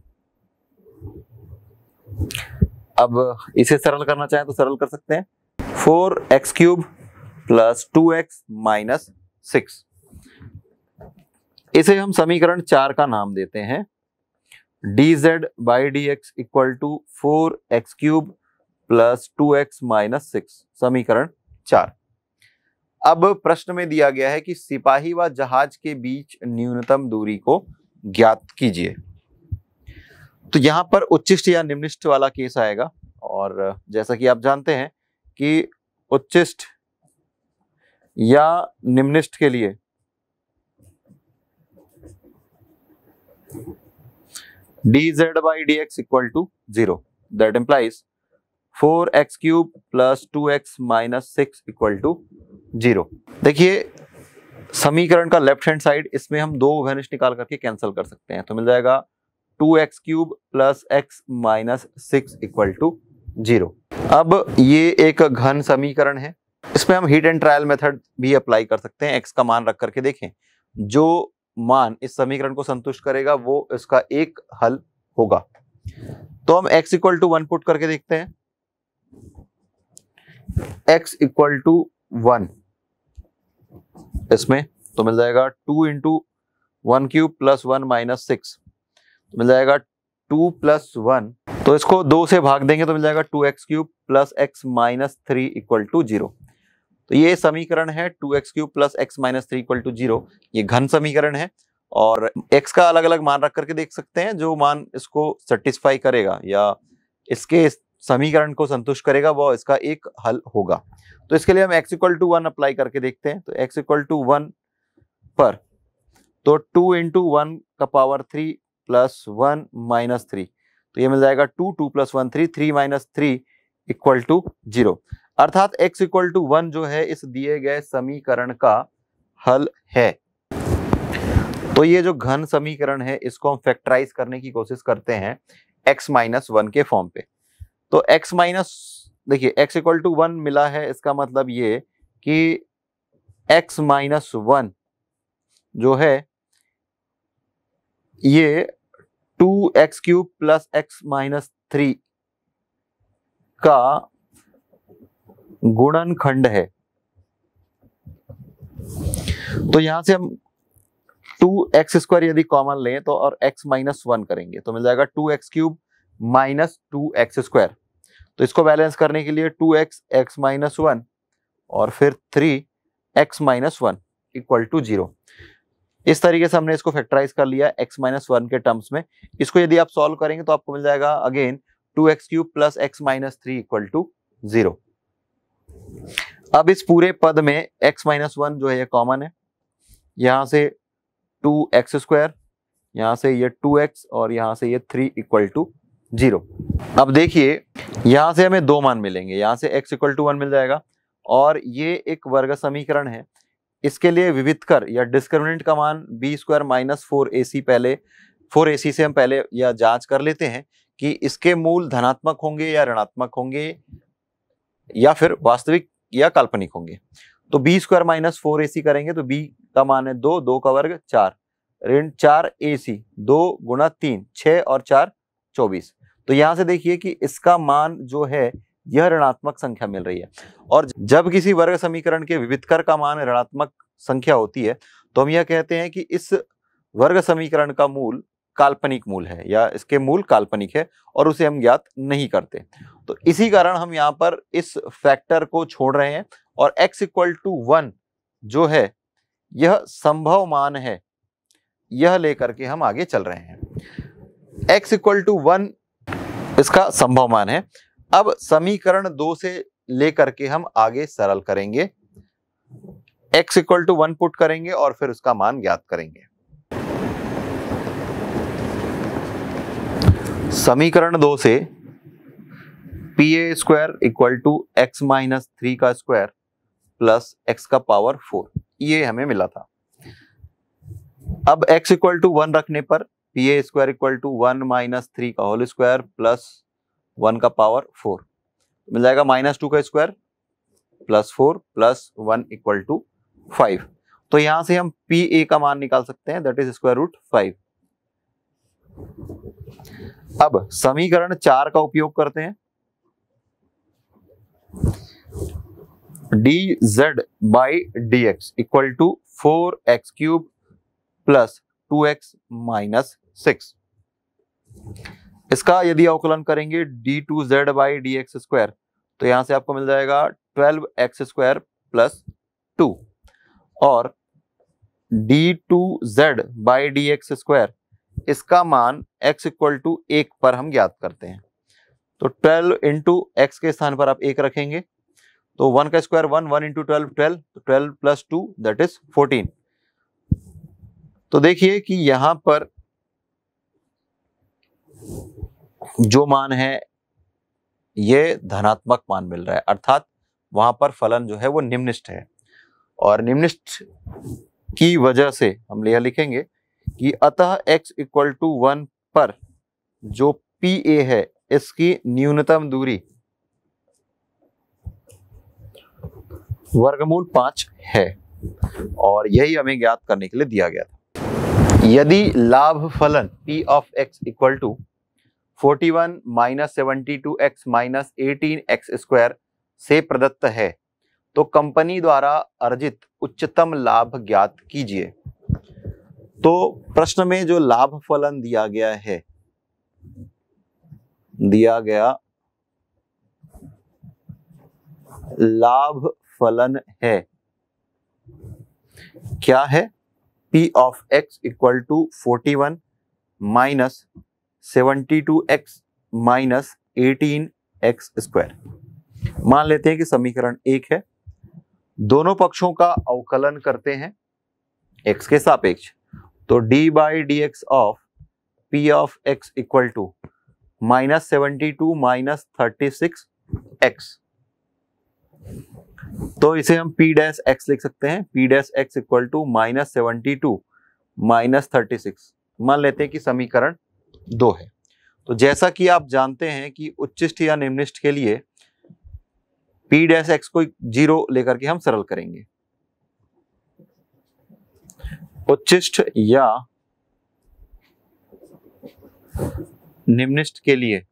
अब इसे सरल करना चाहें तो सरल कर सकते हैं, 4x³ प्लस 2x माइनस 6। इसे हम समीकरण 4 का नाम देते हैं dz/dx equal to 4x³ plus 2x minus 6, समीकरण 4। अब प्रश्न में दिया गया है कि सिपाही व जहाज के बीच न्यूनतम दूरी को ज्ञात कीजिए। तो यहां पर उच्चिष्ट या निम्निष्ट वाला केस आएगा, और जैसा कि आप जानते हैं कि उच्चिष्ट या निम्निष्ट के लिए dz by dx equal to 0. That implies 4x cube plus 2x minus 6 equal to 0. देखिए समीकरण का लेफ्ट हैंड साइड, इसमें हम दो उभयनिष्ठ निकाल करके कैंसिल कर सकते हैं, तो मिल जाएगा 2x cube plus x minus 6 equal to 0। अब ये एक घन समीकरण है, इसमें हम हीट एंड ट्रायल मेथड भी अप्लाई कर सकते हैं। x का मान रख करके देखें, जो मान इस समीकरण को संतुष्ट करेगा वो इसका एक हल होगा। तो हम x इक्वल टू 1 पुट करके देखते हैं। x इक्वल टू 1 इसमें तो मिल जाएगा 2 इंटू 1 क्यूब प्लस 1 माइनस 6, तो मिल जाएगा 2 प्लस 1, तो इसको 2 से भाग देंगे तो मिल जाएगा 2x cube plus x minus 3 equal to 0। तो ये समीकरण है 2x cube plus x minus 3 equal to 0। ये घन समीकरण है और x का अलग अलग मान रख करके देख सकते हैं, जो मान इसको सेटिस्फाई करेगा या इसके समीकरण को संतुष्ट करेगा वो इसका एक हल होगा। तो इसके लिए हम x इक्वल टू 1 अप्लाई करके देखते हैं। तो x इक्वल टू 1 पर तो 2 इंटू 1 का पावर 3 प्लस 1 माइनस 3, तो ये मिल जाएगा 2, 2 प्लस 1 3, 3 माइनस 3 इक्वल टू 0। अर्थात x इक्वल टू 1 जो है इस दिए गए समीकरण का हल है। तो ये जो घन समीकरण है इसको हम फैक्टराइज करने की कोशिश करते हैं x माइनस 1 के फॉर्म पे। तो x माइनस, देखिए x इक्वल टू 1 मिला है, इसका मतलब ये कि x माइनस 1 जो है ये 2x cube plus x minus 3 का गुणनखंड है। तो यहां से हम 2x स्क्वायर यदि कॉमन लें तो और x माइनस 1 करेंगे तो मिल जाएगा 2x cube minus 2x square. तो इसको बैलेंस करने के लिए 2x x माइनस 1 और फिर 3x माइनस 1 इक्वल टू 0। इस तरीके से हमने इसको फैक्टराइज कर लिया x माइनस 1 के टर्म्स में। इसको यदि आप सॉल्व करेंगे तो आपको मिल जाएगा again 2x cube plus x minus 3 equal to 0। अब इस पूरे पद में x माइनस 1 जो है ये कॉमन है, यहां से 2x स्क्वायर, यहां से ये 2x और यहां से ये 3 इक्वल टू 0। अब देखिए यहां से हमें दो मान मिलेंगे, यहां से x इक्वल टू 1 मिल जाएगा और ये एक वर्ग समीकरण है। इसके लिए विविधकर या डिस्क्रिमिनेंट का मान b स्क्वायर माइनस 4ac, पहले 4ac से हम पहले यह जांच कर लेते हैं कि इसके मूल धनात्मक होंगे या ऋणात्मक होंगे या फिर वास्तविक या काल्पनिक होंगे। तो b स्क्वायर माइनस 4ac करेंगे तो b का मान है 2, 2 का वर्ग 4, ऋण 4ac, 2 गुणा 3 6 और 4 24। तो यहां से देखिए कि इसका मान जो है यह ऋणात्मक संख्या मिल रही है, और जब किसी वर्ग समीकरण के विविधकर का मान ऋणात्मक संख्या होती है तो हम यह कहते हैं कि इस वर्ग समीकरण का मूल काल्पनिक मूल है या इसके मूल काल्पनिक है और उसे हम ज्ञात नहीं करते। तो इसी कारण हम यहाँ पर इस फैक्टर को छोड़ रहे हैं और x इक्वल टू 1 जो है यह संभव मान है, यह लेकर के हम आगे चल रहे हैं। x इक्वल टू 1 इसका संभव मान है। अब समीकरण 2 से लेकर के हम आगे सरल करेंगे, x इक्वल टू 1 पुट करेंगे और फिर उसका मान ज्ञात करेंगे। समीकरण 2 से pa square equal to x minus 3 का स्क्वायर प्लस x का पावर 4, ये हमें मिला था। अब x इक्वल टू 1 रखने पर pa square equal to 1 minus 3 का होल स्क्वायर प्लस 1 का पावर 4 मिल जाएगा, माइनस 2 का square plus 4 plus 1 equal to 5। तो यहां से हम pa का मान निकाल सकते हैं, दैट इज स्क्वायर रूट 5। अब समीकरण 4 का उपयोग करते हैं, dz by dx equal to 4x cube plus 2x minus 6। इसका यदि अवकलन करेंगे d2z बाई dx स्क्वायर तो यहां से आपको मिल जाएगा 12x स्क्वायर प्लस 2 और d2z बाई dx स्क्वायर इसका मान x इक्वल टू 1 पर हम ज्ञात करते हैं। तो 12 इंटू एक्स के स्थान पर आप 1 रखेंगे तो 1 का स्क्वायर 1, 1 इंटू 12 12, तो 12 प्लस 2 दैट इज 14। तो देखिए कि यहां पर जो मान है ये धनात्मक मान मिल रहा है, अर्थात वहां पर फलन जो है वो निम्निष्ठ है। और निम्निष्ठ की वजह से हम यह लिखेंगे कि अतः x इक्वल टू 1 पर जो PA है इसकी न्यूनतम दूरी वर्गमूल 5 है, और यही हमें ज्ञात करने के लिए दिया गया था। यदि लाभ फलन P of x equal to 41 minus 72x minus 18x square से प्रदत्त है तो कंपनी द्वारा अर्जित उच्चतम लाभ ज्ञात कीजिए। तो प्रश्न में जो लाभ फलन दिया गया है, लाभ फलन है क्या है? P of x equal to 41 minus 72x minus 18x square. मान लेते हैं कि समीकरण 1 है, दोनों पक्षों का अवकलन करते हैं x के सापेक्ष, तो d by d x of P of x equal to minus 72 minus 36x, तो इसे हम P डैश x लिख सकते हैं, P dash x equal to minus 72 minus 36। मान लेते हैं कि समीकरण 2 है। तो जैसा कि आप जानते हैं कि उच्चिष्ठ या निम्निष्ठ के लिए P डैश x को 0 लेकर के हम सरल करेंगे। उच्चिष्ठ या निम्निष्ठ के लिए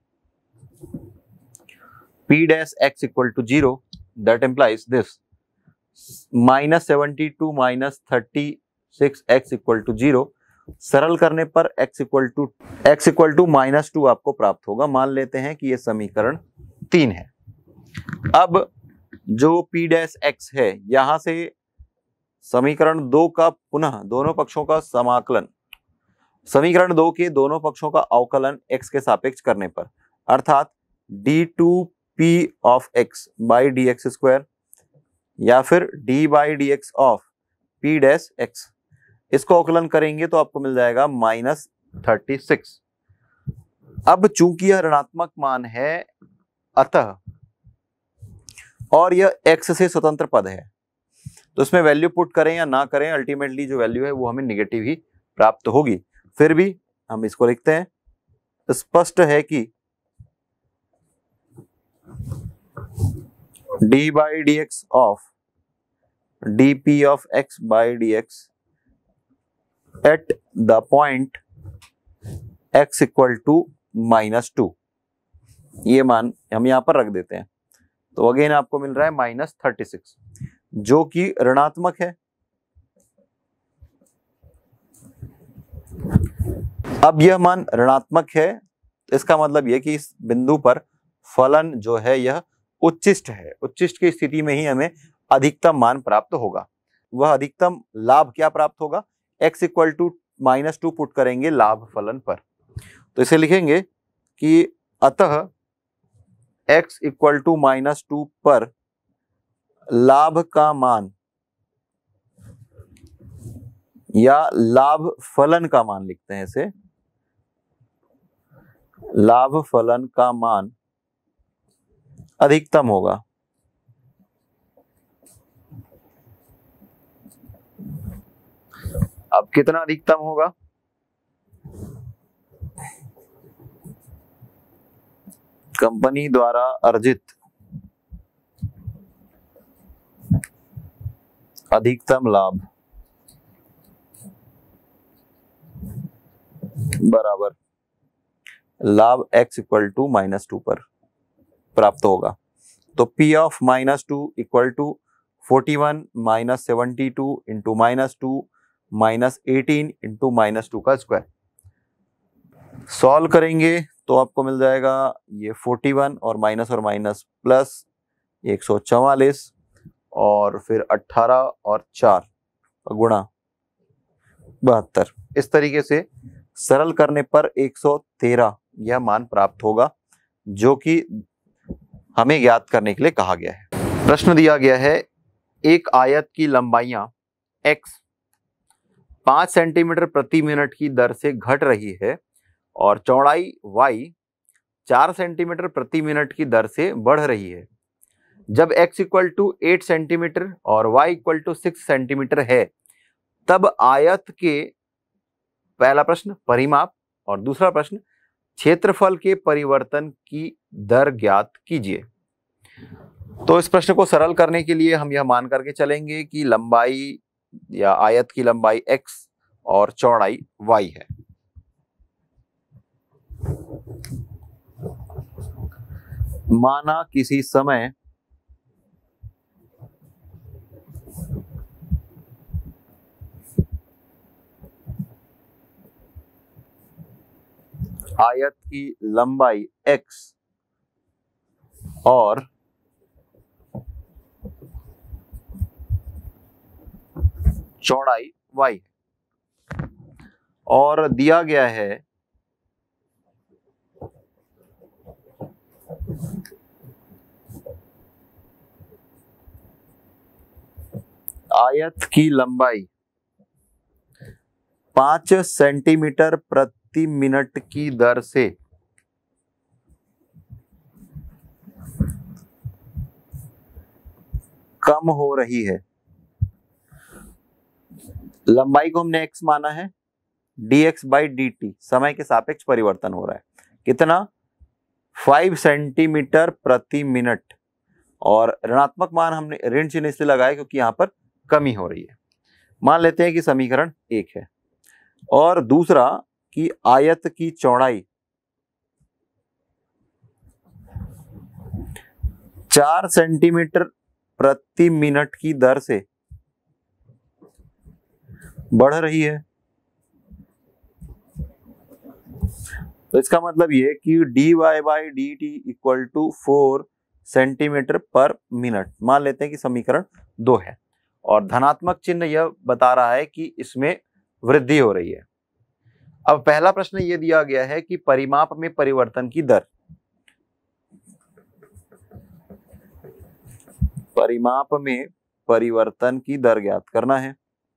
P dash x equal to 0, that implies this minus 72 minus 36x equal to 0। सरल करने पर x इक्वल टू माइनस 2 आपको प्राप्त होगा। मान लेते हैं कि यह समीकरण 3 है। अब जो P डैश x है, यहां से समीकरण 2 का पुनः दोनों पक्षों का समाकलन, समीकरण 2 के दोनों पक्षों का अवकलन x के सापेक्ष करने पर, अर्थात d2p of x by d x square या फिर d by d x of P dash x, इसको अवकलन करेंगे तो आपको मिल जाएगा माइनस 36। अब चूंकि यह ऋणात्मक मान है अतः और यह x से स्वतंत्र पद है, तो इसमें वैल्यू पुट करें या ना करें, अल्टीमेटली जो वैल्यू है वो हमें निगेटिव ही प्राप्त होगी। फिर भी हम इसको लिखते हैं, स्पष्ट है कि d by d x of dp of x by d x at the point x equal to minus 2, ये मान हम यहां पर रख देते हैं। तो अगेन आपको मिल रहा है माइनस 36 जो कि ऋणात्मक है। अब यह मान ऋणात्मक है, इसका मतलब यह कि इस बिंदु पर फलन जो है यह उच्चिष्ट है। उच्चिष्ट की स्थिति में ही हमें अधिकतम मान प्राप्त होगा। वह अधिकतम लाभ क्या प्राप्त होगा? x equal to minus 2 put करेंगे लाभ फलन पर, तो इसे लिखेंगे कि अतः x इक्वल टू माइनस 2 पर लाभ का मान या लाभ फलन का मान लिखते हैं इसे, लाभ फलन का मान अधिकतम होगा। अब कितना अधिकतम होगा? कंपनी द्वारा अर्जित अधिकतम लाभ बराबर लाभ x इक्वल टू माइनस 2 पर प्राप्त होगा। तो P of minus 2 equal to 41 minus 72 into minus 2 minus 18 into minus 2 का स्क्वायर। सॉल्व करेंगे तो आपको मिल जाएगा ये 41 और माइनस प्लस 144 और फिर 18 और 4 गुणा 72। इस तरीके से सरल करने पर 113 यह मान प्राप्त होगा, जो कि हमें ज्ञात करने के लिए कहा गया है। प्रश्न दिया गया है, एक आयत की लंबाइयां x 5 सेंटीमीटर प्रति मिनट की दर से घट रही है और चौड़ाई y 4 सेंटीमीटर प्रति मिनट की दर से बढ़ रही है। जब x इक्वल टू 8 सेंटीमीटर और y इक्वल टू 6 सेंटीमीटर है, तब आयत के, पहला प्रश्न परिमाप और दूसरा प्रश्न क्षेत्रफल के परिवर्तन की दर ज्ञात कीजिए। तो इस प्रश्न को सरल करने के लिए हम यह मान करके चलेंगे कि लंबाई या आयत की लंबाई x और चौड़ाई y है। माना किसी समय आयत की लंबाई x और चौड़ाई y और दिया गया है आयत की लंबाई 5 सेंटीमीटर प्रति मिनट की दर से कम हो रही है। लंबाई को हमने x माना है, dx बाई dt समय के सापेक्ष परिवर्तन हो रहा है, कितना 5 सेंटीमीटर प्रति मिनट, और ऋणात्मक मान हमने ऋण चिन्ह इसलिए लगाया क्योंकि यहां पर कमी हो रही है। मान लेते हैं कि समीकरण 1 है। और दूसरा कि आयत की चौड़ाई 4 सेंटीमीटर प्रति मिनट की दर से बढ़ रही है। तो इसका मतलब ये कि dy by d t equal to 4 centimetre per minute. मान लेते हैं कि समीकरण 2 है और धनात्मक चिन्ह यह बता रहा है कि इसमें वृद्धि हो रही है। अब पहला प्रश्न यह दिया गया है कि परिमाप में परिवर्तन की दर, परिमाप में परिवर्तन की दर ज्ञात करना है।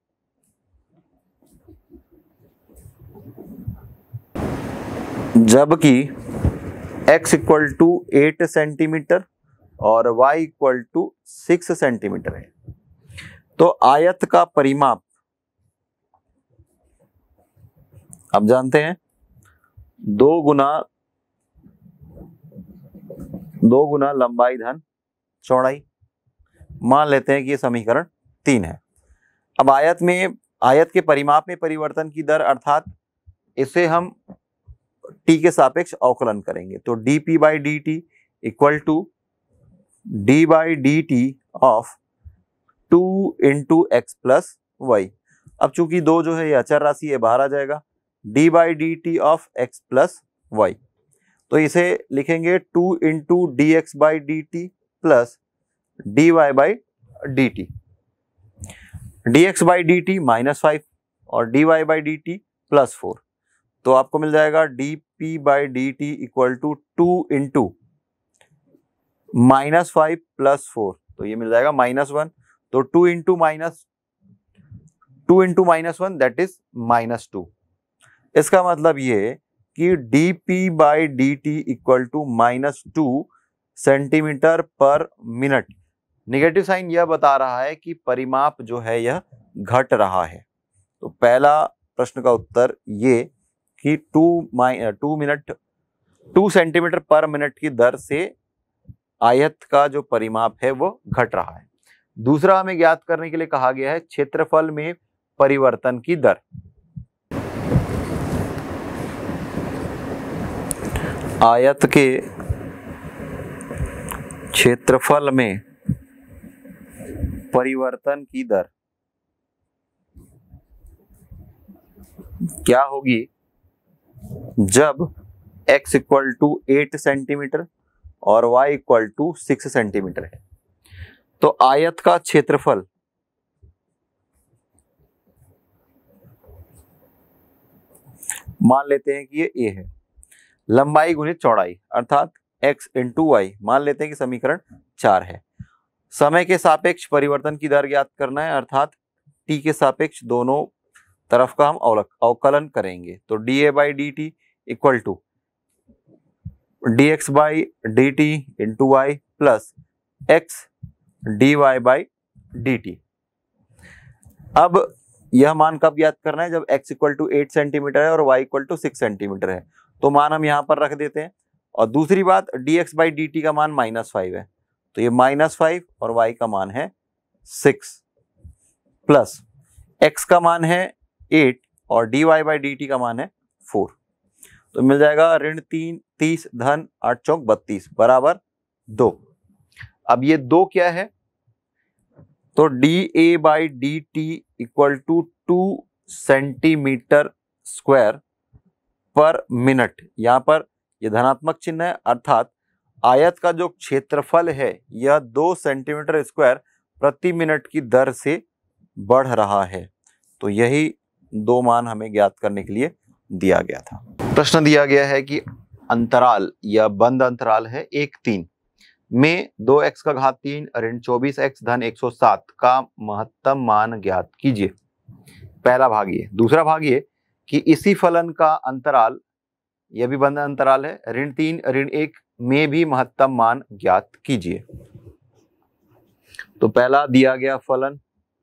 जबकि x इक्वल टू 8 सेंटीमीटर और y इक्वल टू 6 सेंटीमीटर है, तो आयत का परिमाप अब जानते हैं 2 गुना लंबाई धन चौड़ाई। मान लेते हैं कि ये समीकरण 3 है। अब आयत के परिमाप में परिवर्तन की दर अर्थात इसे हम t के सापेक्ष अवकलन करेंगे, तो dp by d t equal to d by d t of 2 into x plus y. अब चूंकि 2 जो है ये अचर राशि है, बाहर आ जाएगा, d by d t of x plus y. तो इसे लिखेंगे 2 into d x by d t plus d y by d t. D x by d t -5 और d y by d t +4, तो आपको मिल जाएगा d p by d t equal to 2 into -5 +4, तो ये मिल जाएगा -1। तो 2 इंटू -1 दैट इज -2। इसका मतलब ये कि dp by d t equal to -2 centimetre per minute. Negative sign यह बता रहा है कि परिमाप जो है यह घट रहा है। तो पहला प्रश्न का उत्तर ये कि 2 सेंटीमीटर पर मिनट की दर से आयत का जो परिमाप है वो घट रहा है। दूसरा हमें ज्ञात करने के लिए कहा गया है क्षेत्रफल में परिवर्तन की दर। आयत के क्षेत्रफल में परिवर्तन की दर क्या होगी जब x इक्वल टू 8 सेंटीमीटर और y इक्वल टू 6 सेंटीमीटर है। तो आयत का क्षेत्रफल मान लेते हैं कि ये a है, लंबाई गुणित चौड़ाई अर्थात x इंटू वाई, मान लेते हैं कि समीकरण 4 है। समय के सापेक्ष परिवर्तन की दर ज्ञात करना है अर्थात t के सापेक्ष दोनों तरफ का हम अवकलन करेंगे। तो dA by d t equal to dx by d t into y plus x dy by d t. अब यह मान कब ज्ञात करना है? जब x इक्वल टू 8 सेंटीमीटर है और y इक्वल टू 6 सेंटीमीटर है, तो मान हम यहाँ पर रख देते हैं। और दूसरी बात, dx बाई डी टी का मान -5 है, तो ये -5 और y का मान है 6 प्लस x का मान है 8 और dy बाई डी टी का मान है 4, तो मिल जाएगा ऋण 3 30 धन 8 चौक 32 बराबर 2। अब ये 2 क्या है? तो dA by d t equal to 2 centimetre square per minute. यहाँ पर यह धनात्मक चिन्ह है अर्थात आयत का जो क्षेत्रफल है यह 2 सेंटीमीटर स्क्वायर प्रति मिनट की दर से बढ़ रहा है। तो यही 2 मान हमें ज्ञात करने के लिए दिया गया था। प्रश्न दिया गया है कि अंतराल या बंद अंतराल है 1-3 में 2x का घात 3 ऋण 24x धन 107 का महत्तम मान ज्ञात कीजिए। पहला भाग ये। दूसरा भाग ये कि इसी फलन का अंतराल, यह भी बंद अंतराल है, ऋण 3 ऋण 1 में भी महत्तम मान ज्ञात कीजिए। तो पहला दिया गया फलन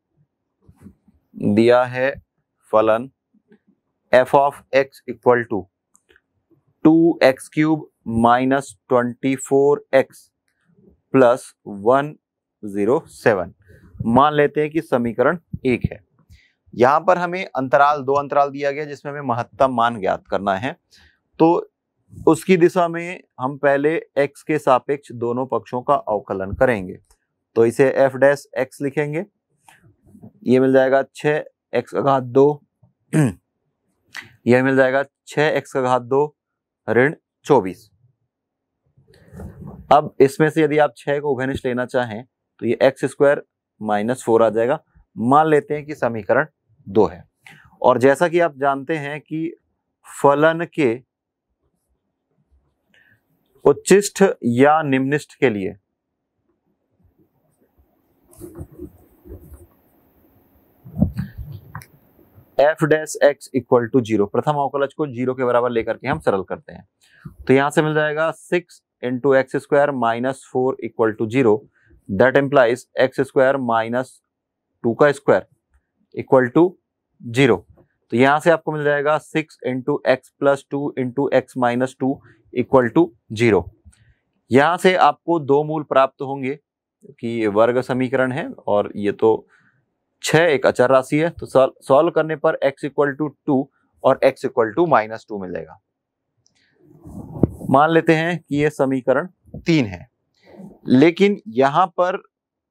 दिया है फलन f of x equal to 2x cube minus 24x plus 107। मान लेते हैं कि समीकरण 1 है। यहां पर हमें अंतराल 2 अंतराल दिया गया जिसमें हमें महत्तम मान ज्ञात करना है। तो उसकी दिशा में हम पहले x के सापेक्ष दोनों पक्षों का अवकलन करेंगे। तो इसे f डैश x लिखेंगे, ये मिल जाएगा 6x का घात 2 यह मिल जाएगा 6x का घात 2 ऋण 24। अब इसमें से यदि आप 6 को उभयनिष्ठ लेना चाहें तो ये x स्क्वायर माइनस 4 आ जाएगा। मान लेते हैं कि समीकरण 2 है। और जैसा कि आप जानते हैं कि फलन के उच्चिष्ठ या निम्निष्ठ के लिए f dash x equal to 0, प्रथम अवकलज को 0 के बराबर लेकर के हम सरल करते हैं। तो यहां से मिल जाएगा 6 into x square minus 4 equal to 0, that implies x square minus 2 का स्क्वायर इक्वल टू 0। तो यहां से आपको मिल जाएगा 6 into x plus 2 into x minus 2 equal to 0। यहां से आपको 2 मूल प्राप्त होंगे क्योंकि ये वर्ग समीकरण है और ये तो 6 एक अचर राशि है। तो सॉल्व करने पर x इक्वल टू 2 और x इक्वल टू -2 मिल जाएगा। मान लेते हैं कि ये समीकरण 3 है, लेकिन यहां पर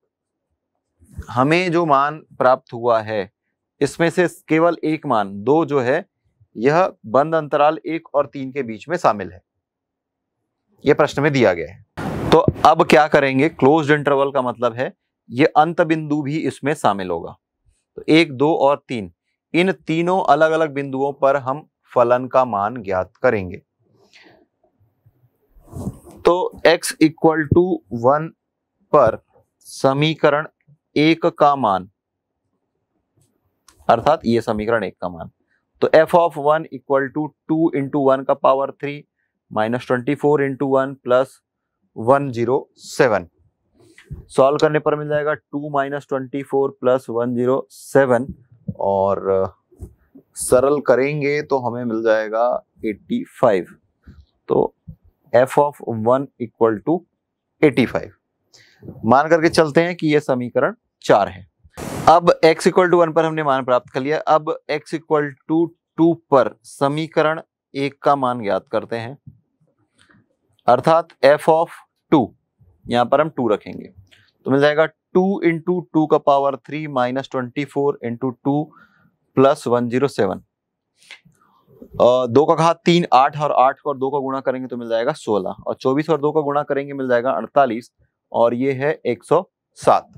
हमें जो मान प्राप्त हुआ है इसमें से केवल एक मान 2 जो है यह बंद अंतराल 1 और 3 के बीच में शामिल है, यह प्रश्न में दिया गया है। तो अब क्या करेंगे? क्लोज्ड इंटरवल का मतलब है ये अंत बिंदु भी इसमें शामिल होगा। तो 1, 2 और 3 इन तीनों अलग अलग बिंदुओं पर हम फलन का मान ज्ञात करेंगे। तो x इक्वल टू 1 पर समीकरण 1 का मान अर्थात ये समीकरण 1 का मान, तो f of 1 equal to 2 into 1 का power 3 minus 24 into 1 plus 107। Solve करने पर मिल जाएगा 2 माइनस 24 प्लस 107 और सरल करेंगे तो हमें मिल जाएगा 85। तो f ऑफ 1 इक्वल टू 85 मान करके चलते हैं कि यह समीकरण 4 है। अब x इक्वल टू 1 पर हमने मान प्राप्त कर लिया। अब x इक्वल टू 2 पर समीकरण 1 का मान ज्ञात करते हैं अर्थात f ऑफ 2, यहां पर हम 2 रखेंगे तो मिल जाएगा 2 इंटू 2 का पावर 3 माइनस 24 इंटू 2 प्लस 107। 2 का घात 3 8 और 8 और 2 का गुणा करेंगे तो मिल जाएगा 16 और 24 और 2 का गुणा करेंगे मिल जाएगा 48 और ये है 107।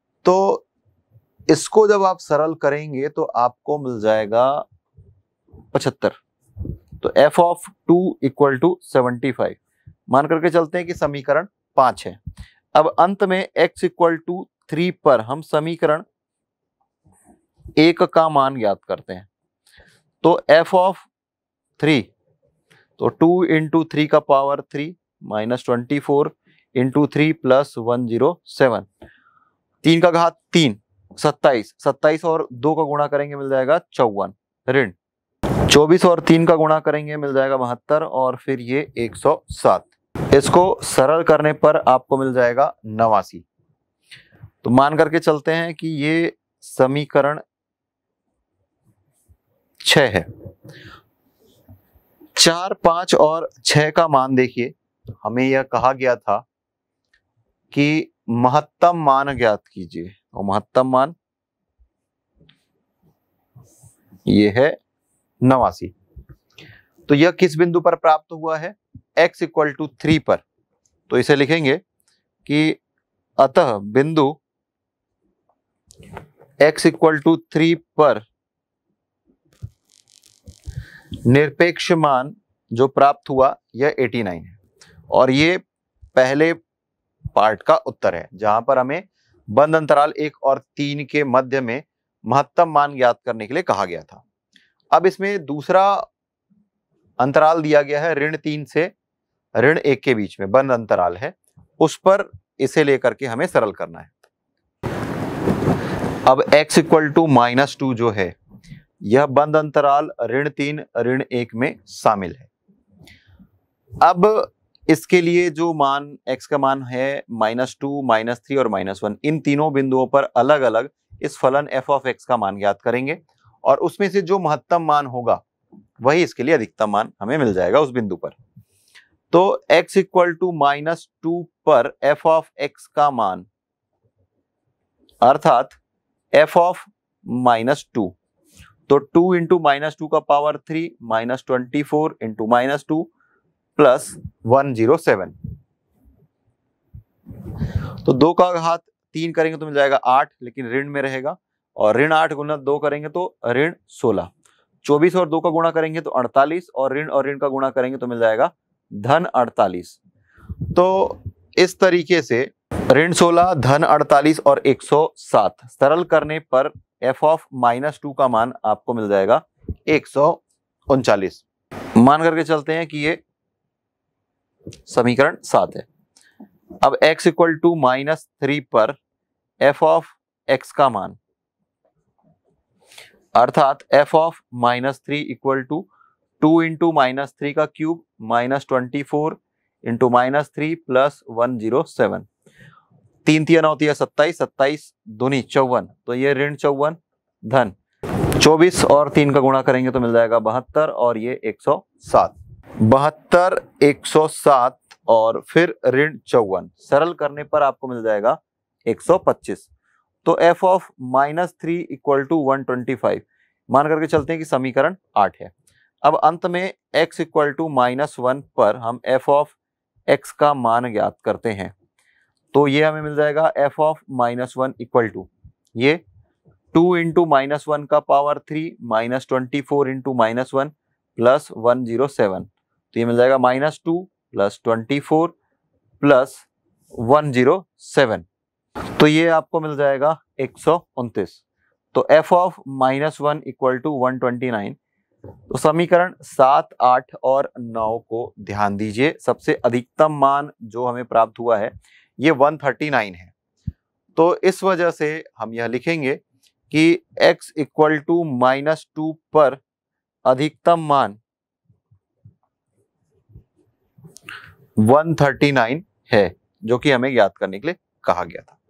तो इसको जब आप सरल करेंगे तो आपको मिल जाएगा 75। तो f ऑफ 2 इक्वल टू 75 मान करके चलते हैं कि समीकरण 5 है। अब अंत में x इक्वल टू 3 पर हम समीकरण 1 का मान ज्ञात करते हैं। तो f ऑफ 3, तो 2 इंटू 3 का पावर 3 माइनस 24 इंटू 3 प्लस 107, 3 का घात 3 27, 27 और 2 का गुणा करेंगे मिल जाएगा 54 ऋण 24 और 3 का गुणा करेंगे मिल जाएगा 72 और फिर ये 107। इसको सरल करने पर आपको मिल जाएगा 89। तो मान करके चलते हैं कि ये समीकरण 6 है। 4, 5 और 6 का मान देखिए, हमें यह कहा गया था कि महत्तम मान ज्ञात कीजिए और महत्तम मान ये है 89। तो यह किस बिंदु पर प्राप्त हुआ है? x इक्वल टू 3 पर। तो इसे लिखेंगे कि अतः बिंदु x इक्वल टू 3 पर निरपेक्ष मान जो प्राप्त हुआ यह 89 है और ये पहले पार्ट का उत्तर है जहां पर हमें बंद अंतराल 1 और 3 के मध्य में महत्तम मान ज्ञात करने के लिए कहा गया था। अब इसमें दूसरा अंतराल दिया गया है ऋण 3 से ऋण 1 के बीच में बंद अंतराल है, उस पर इसे लेकर के हमें सरल करना है। अब x इक्वल टू -2 जो है यह बंद अंतराल ऋण 3 ऋण 1 में शामिल है। अब इसके लिए जो मान x का मान है -2, -3 और -1, इन तीनों बिंदुओं पर अलग अलग इस फलन f ऑफ x का मान ज्ञात करेंगे और उसमें से जो महत्तम मान होगा वही इसके लिए अधिकतम मान हमें मिल जाएगा उस बिंदु पर। तो x इक्वल टू -2 पर f ऑफ x का मान अर्थात f ऑफ -2, तो 2 इंटू -2 का पावर 3 माइनस 24 इंटू -2 प्लस 107। तो 2 का घात 3 करेंगे तो मिल जाएगा 8, लेकिन ऋण में रहेगा, और ऋण 8 गुना 2 करेंगे तो ऋण 16। 24 और 2 का गुणा करेंगे तो 48 और ऋण का गुणा करेंगे तो मिल जाएगा धन 48। तो इस तरीके से ऋण 16, धन 48 और 107 सरल करने पर f ऑफ -2 का मान आपको मिल जाएगा 139। मान करके चलते हैं कि ये समीकरण 7 है। अब x इक्वल टू -3 पर f ऑफ x का मान अर्थात f of -3 equal to 2 into -3 का क्यूब माइनस 24 इंटू -3 प्लस 107। 3 3 9 27, 27 दूनी 54, तो ये ऋण 54 धन 24 और 3 का गुणा करेंगे तो मिल जाएगा 72 और ये 107। 72, 107 और फिर ऋण 54 सरल करने पर आपको मिल जाएगा 125। तो f ऑफ -3 इक्वल टू 125 मान करके चलते हैं कि समीकरण 8 है। अब अंत में x इक्वल टू -1 पर हम f ऑफ x का मान ज्ञात करते हैं। तो ये हमें मिल जाएगा f ऑफ -1 इक्वल टू ये 2 इंटू -1 का पावर 3 माइनस 24 इंटू -1 प्लस 107। तो ये मिल जाएगा -2 प्लस 24 प्लस 107। तो ये आपको मिल जाएगा 129। तो f ऑफ -1 इक्वल टू 129। तो समीकरण 7, 8 और 9 को ध्यान दीजिए। सबसे अधिकतम मान जो हमें प्राप्त हुआ है ये 139 है। तो इस वजह से हम यह लिखेंगे कि x इक्वल टू -2 पर अधिकतम मान 139 है, जो कि हमें ज्ञात करने के लिए कहा गया था।